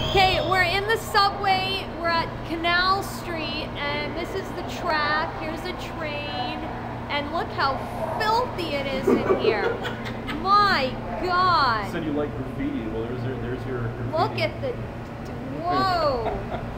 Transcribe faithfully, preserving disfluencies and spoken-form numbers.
Okay, we're in the subway. We're at Canal Street, and this is the track. Here's a train, and look how filthy it is in here. My God! You said you like graffiti. Well, there's your, there's your graffiti. Look at the, whoa!